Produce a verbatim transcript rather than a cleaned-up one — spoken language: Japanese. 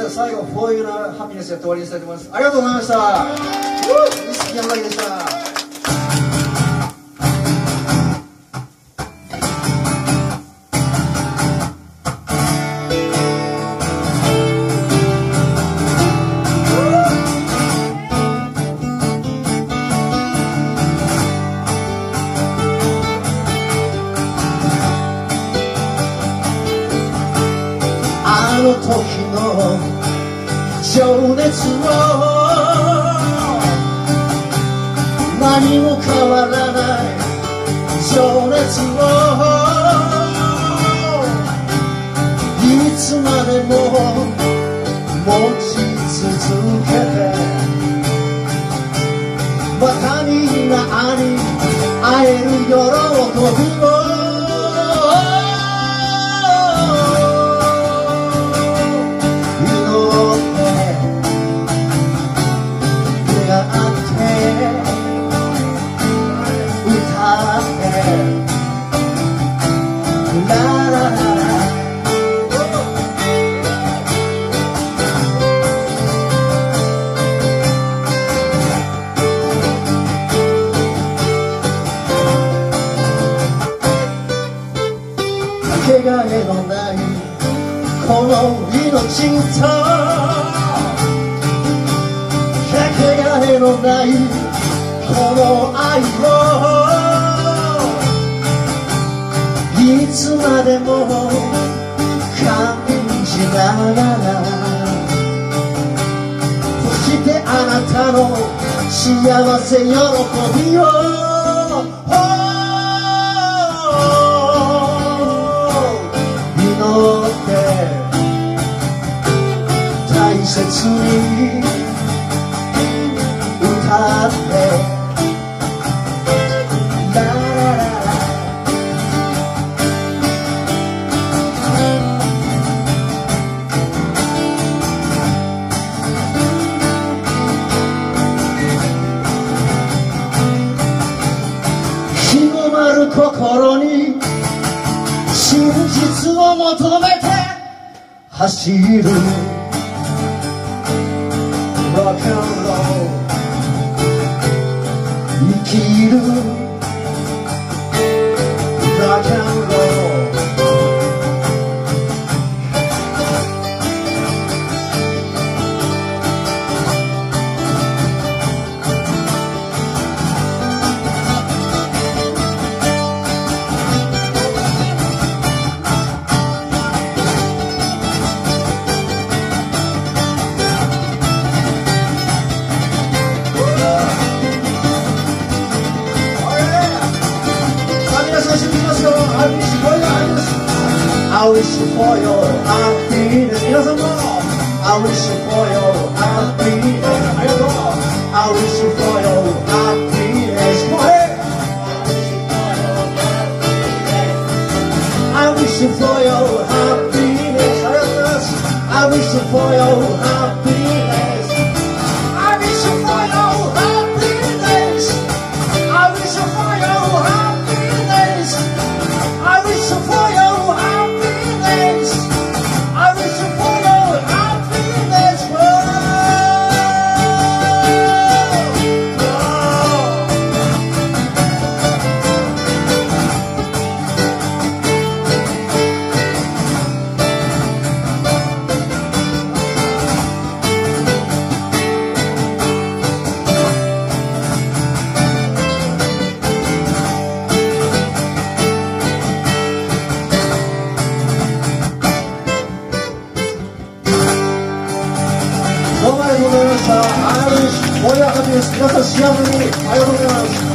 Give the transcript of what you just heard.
で最後フォーユーなハピネスやって終わりにしたいと思います。ありがとうございました。錦山崎でした。 あの時の情熱を何も変わらない情熱をいつまでも持ち続けてまたみんなに会える喜びをかけがえのないこの命とかけがえのないこの愛をいつまでも感じながらそしてあなたの幸せ喜びを大切に歌ってララララ広まる心に真実を求めて走るロックンロール生きるロックンロールI wish for your happiness 皆さんも I wish for your happiness ありがとう I wish for your happiness もうえ I wish for your happiness ありがとうございます I wish for your happiness I wish for your happiness I wish for your happiness I wish for yourどうもありがとうございました。アイリッシュフォーユーハピネス皆さん幸せにありがとうございます。